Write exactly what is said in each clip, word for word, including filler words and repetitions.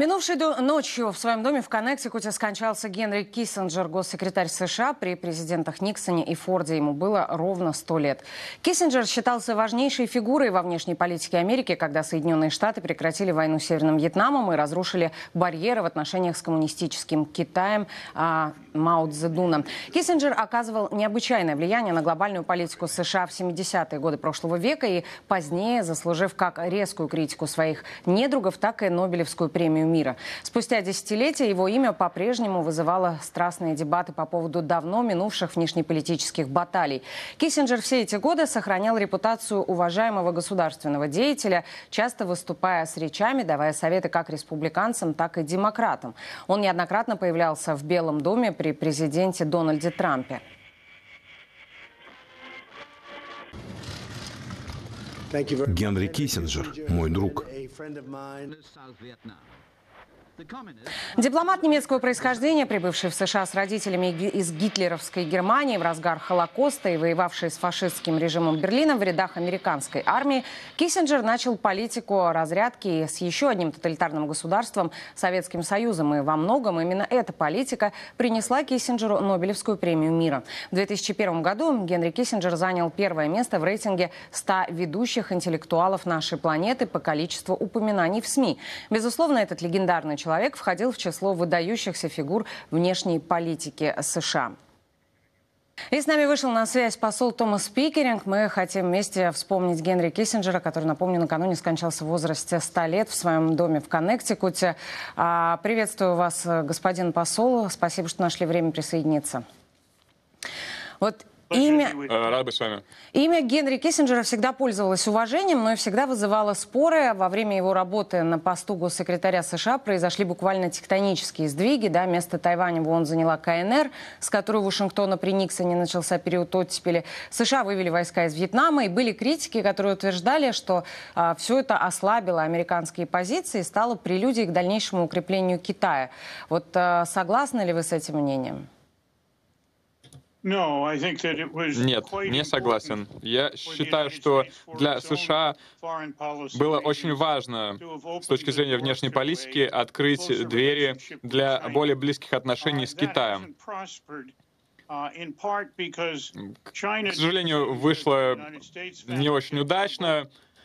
Минувшей ночью в своем доме в Коннектикуте скончался Генри Киссинджер, госсекретарь США при президентах Никсоне и Форде. Ему было ровно сто лет. Киссинджер считался важнейшей фигурой во внешней политике Америки, когда Соединенные Штаты прекратили войну с Северным Вьетнамом и разрушили барьеры в отношениях с коммунистическим Китаем а, Мао Цзэдуна. Киссинджер оказывал необычайное влияние на глобальную политику США в семидесятые годы прошлого века и позднее, заслужив как резкую критику своих недругов, так и Нобелевскую премию мира. Спустя десятилетия его имя по-прежнему вызывало страстные дебаты по поводу давно минувших внешнеполитических баталий. Киссинджер все эти годы сохранял репутацию уважаемого государственного деятеля, часто выступая с речами, давая советы как республиканцам, так и демократам. Он неоднократно появлялся в Белом доме при президенте Дональде Трампе. Генри Киссинджер, мой друг. Дипломат немецкого происхождения, прибывший в США с родителями из гитлеровской Германии в разгар Холокоста и воевавший с фашистским режимом Берлина в рядах американской армии, Киссинджер начал политику разрядки с еще одним тоталитарным государством – Советским Союзом. И во многом именно эта политика принесла Киссинджеру Нобелевскую премию мира. В две тысячи первом году Генри Киссинджер занял первое место в рейтинге ста ведущих интеллектуалов нашей планеты по количеству упоминаний в СМИ. Безусловно, этот легендарный человек Человек входил в число выдающихся фигур внешней политики США. И с нами вышел на связь посол Томас Пикеринг. Мы хотим вместе вспомнить Генри Киссинджера, который, напомню, накануне скончался в возрасте ста лет в своем доме в Коннектикуте. Приветствую вас, господин посол. Спасибо, что нашли время присоединиться. Вот Имя... Рад быть с вами. Имя Генри Киссинджера всегда пользовалось уважением, но и всегда вызывало споры. Во время его работы на посту госсекретаря США произошли буквально тектонические сдвиги. Да, место Тайваня в ООН заняла КНР, с которой у Вашингтона при Никсоне начался период оттепели. США вывели войска из Вьетнама, и были критики, которые утверждали, что а, все это ослабило американские позиции и стало прелюдией к дальнейшему укреплению Китая. Вот а, согласны ли вы с этим мнением? Нет, не согласен. Я считаю, что для США было очень важно с точки зрения внешней политики открыть двери для более близких отношений с Китаем. К сожалению, вышло не очень удачно,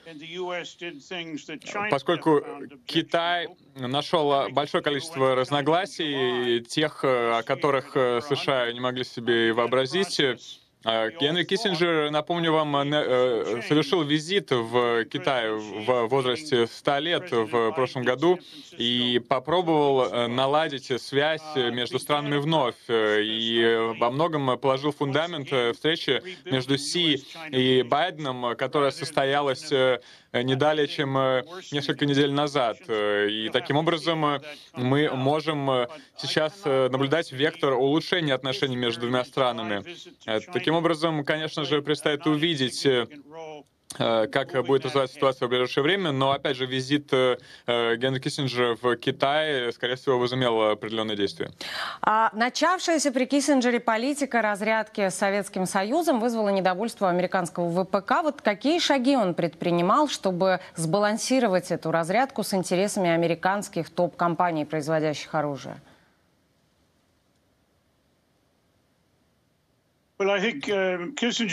поскольку Китай нашел большое количество разногласий, тех, о которых США не могли себе и вообразить. Генри Киссинджер, напомню вам, совершил визит в Китай в возрасте ста лет в прошлом году и попробовал наладить связь между странами вновь. И во многом положил фундамент встречи между Си и Байденом, которая состоялась не далее, чем несколько недель назад. И таким образом мы можем сейчас наблюдать вектор улучшения отношений между двумя странами. Таким образом, конечно же, предстоит увидеть, как будет развиваться ситуация в ближайшее время, но, опять же, визит Генри Киссинджера в Китай, скорее всего, возымел определенные действия. А начавшаяся при Киссинджере политика разрядки с Советским Союзом вызвала недовольство американского ВПК. Вот какие шаги он предпринимал, чтобы сбалансировать эту разрядку с интересами американских топ-компаний, производящих оружие? Господин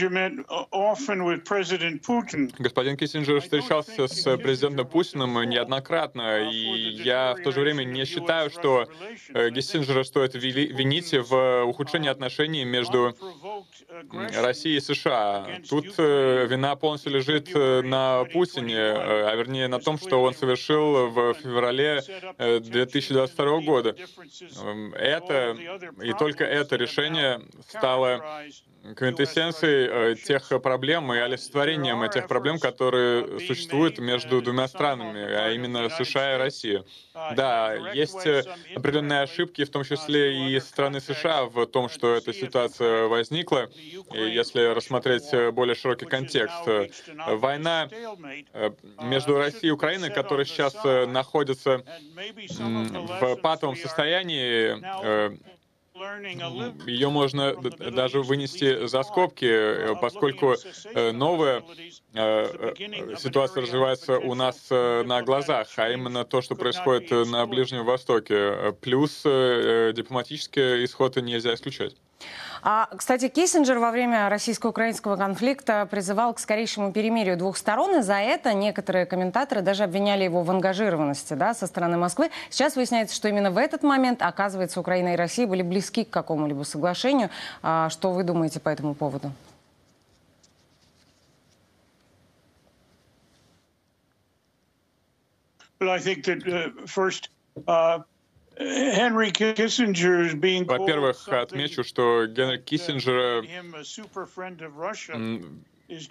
Киссинджер встречался с президентом Путиным неоднократно, и я в то же время не считаю, что Киссинджера стоит винить в ухудшении отношений между Россией и США. Тут вина полностью лежит на Путине, а вернее на том, что он совершил в феврале две тысячи двадцать второго года. Это и только это решение стало квинтэссенцией тех проблем и олицетворением тех проблем, которые существуют между двумя странами, а именно США и Россией. Да, есть определенные ошибки, в том числе и страны США, в том, что эта ситуация возникла. И если рассмотреть более широкий контекст, война между Россией и Украиной, которая сейчас находится в патовом состоянии, ее можно д- даже вынести за скобки, э, поскольку э, новая э, э, ситуация развивается у нас э, на глазах, а именно то, что происходит э, на Ближнем Востоке. Э, Плюс э, э, дипломатический исход нельзя исключать. А, кстати, Киссинджер во время российско-украинского конфликта призывал к скорейшему перемирию двух сторон, и за это некоторые комментаторы даже обвиняли его в ангажированности, да, со стороны Москвы. Сейчас выясняется, что именно в этот момент, оказывается, Украина и Россия были близки к какому-либо соглашению. А, что вы думаете по этому поводу? Во-первых, отмечу, что Генри Киссинджера м,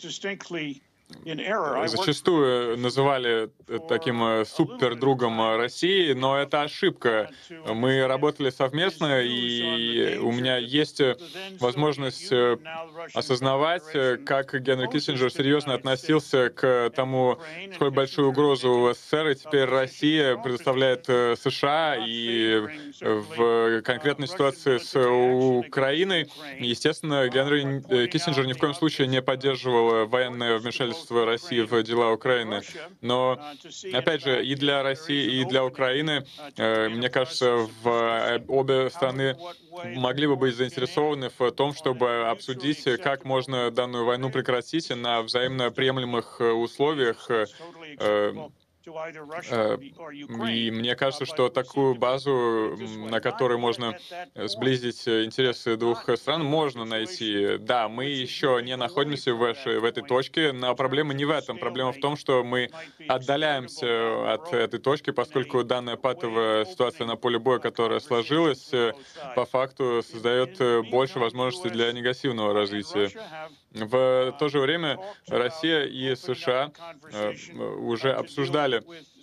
зачастую называли таким э, супердругом России, но это ошибка. Мы работали совместно, и у меня есть возможность э, осознавать, э, как Генри Киссинджер серьезно относился к тому, сколь большую угрозу у СССР, и теперь Россия предоставляет э, США, и в конкретной ситуации с Украиной, естественно, Генри Киссинджер ни в коем случае не поддерживал военное вмешательство России в дела Украины. Но, опять же, и для России, и для Украины, э, мне кажется, в обе страны могли бы быть заинтересованы в том, чтобы обсудить, как можно данную войну прекратить на взаимно приемлемых условиях. Э, Э, И мне кажется, что такую базу, м, на которой можно э, сблизить э, интересы двух стран, можно найти. Да, мы еще не находимся в, эш- в этой точке, но проблема не в этом. Проблема в том, что мы отдаляемся от этой точки, поскольку данная патовая ситуация на поле боя, которая сложилась, э, по факту создает э, больше возможностей для негативного развития. В то же время Россия и США э, уже обсуждали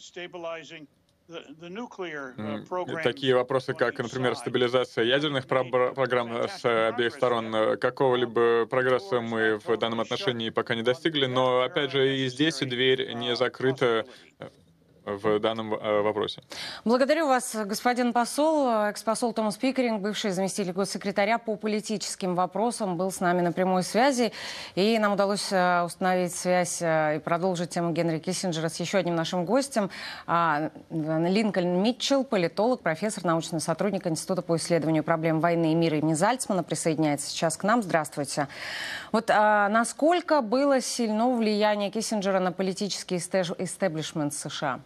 м, такие вопросы, как, например, стабилизация ядерных пробра- программ с обеих сторон. Э, Какого-либо прогресса мы в данном отношении пока не достигли, но, опять же, и здесь дверь не закрыта э, в данном э, вопросе. Благодарю вас, господин посол. Экс-посол Томас Пикеринг, бывший заместитель госсекретаря по политическим вопросам, был с нами на прямой связи. И нам удалось э, установить связь э, и продолжить тему Генри Киссинджера с еще одним нашим гостем. А, Линкольн Митчелл, политолог, профессор, научный сотрудник Института по исследованию проблем войны и мира имени Зальцмана, присоединяется сейчас к нам. Здравствуйте. Вот а, насколько было сильно влияние Киссинджера на политический истеблишмент США?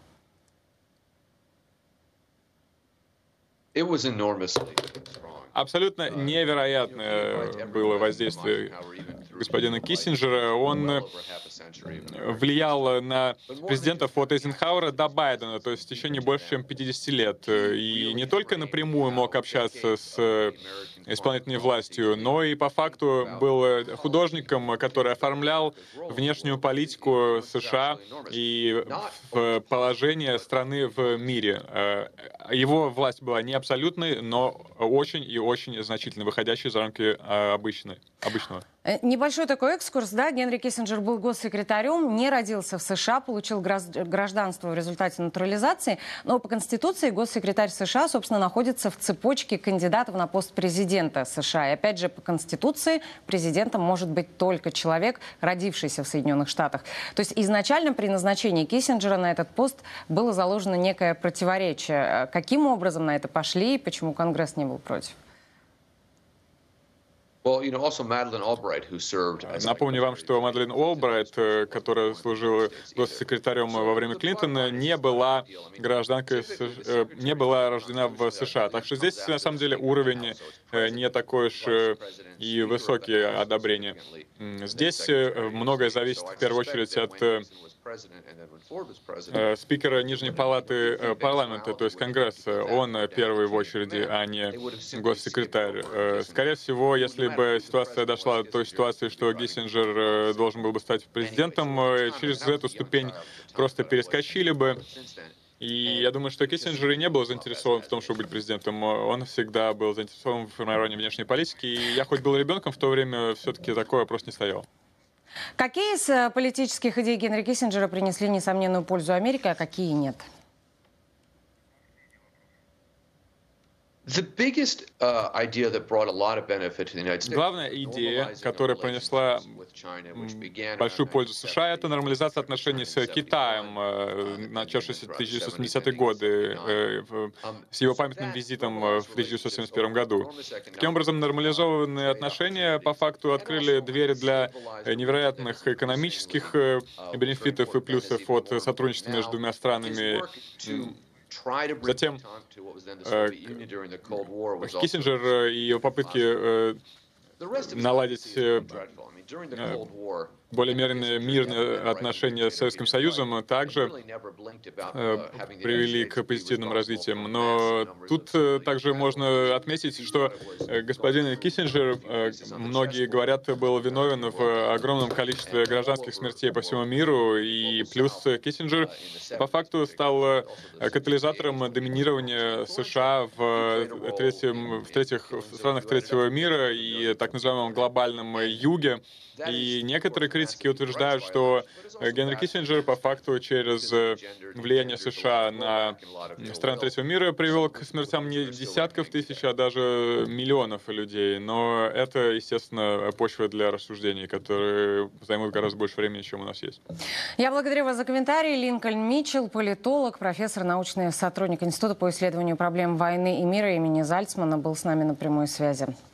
Абсолютно невероятное было воздействие господина Киссинджера. Он влиял на президентов от Эйзенхауэра до Байдена, то есть в течение больше, чем пятидесяти лет. И не только напрямую мог общаться с исполнительной властью, но и по факту был художником, который оформлял внешнюю политику США и положение страны в мире. Его власть была не абсолютной, но очень и очень значительно, выходящей за рамки обычной, обычного. Небольшой такой экскурс, да, Генри Киссинджер был госсекретарем, не родился в США, получил гражданство в результате натурализации, но по Конституции госсекретарь США, собственно, находится в цепочке кандидатов на пост президента США. И опять же, по Конституции президентом может быть только человек, родившийся в Соединенных Штатах. То есть изначально при назначении Киссинджера на этот пост было заложено некое противоречие. Каким образом на это пошли и почему Конгресс не был против? Напомню вам, что Мадлен Олбрайт, которая служила госсекретарем во время Клинтона, не была гражданкой, не была рождена в США. Так что здесь, на самом деле, уровень не такой уж и высокий одобрения. Здесь многое зависит, в первую очередь, от спикера Нижней палаты парламента, то есть Конгресса. Он первый в очереди, а не госсекретарь. Скорее всего, если бы ситуация дошла до той ситуации, что Киссинджер должен был бы стать президентом, через эту ступень просто перескочили бы. И я думаю, что Киссинджер и не был заинтересован в том, чтобы быть президентом. Он всегда был заинтересован в формировании внешней политики. И я хоть был ребенком в то время, все-таки такой вопрос не стоял. Какие из политических идей Генри Киссинджера принесли несомненную пользу Америке, а какие нет? Главная идея, которая принесла м, большую пользу США, это нормализация отношений с Китаем, э, начавшаяся в тысяча девятьсот семидесятые годы, э, в- с его памятным визитом э, в тысяча девятьсот семьдесят первом году. Таким образом, нормализованные отношения по факту открыли двери для э, невероятных экономических э, бенефитов и плюсов от сотрудничества между двумя странами. М, Затем э, Киссинджер э, и его попытки э, наладить э, э, более мирные, мирные отношения с Советским Союзом также э, привели к позитивным развитиям. Но тут э, также можно отметить, что э, господин Киссинджер, э, многие говорят, был виновен в огромном количестве гражданских смертей по всему миру, и плюс Киссинджер по факту стал э, катализатором доминирования США в, третьем, в, третьих, в странах третьего мира и так называемом глобальном юге. И некоторые критики утверждают, что э, Генри Киссинджер по факту через э, влияние США на страны третьего мира привел к смертям не десятков тысяч, а даже миллионов людей. Но это, естественно, почва для рассуждений, которые займут гораздо больше времени, чем у нас есть. Я благодарю вас за комментарий. Линкольн Митчелл, политолог, профессор, научный сотрудник Института по исследованию проблем войны и мира имени Зальцмана, был с нами на прямой связи.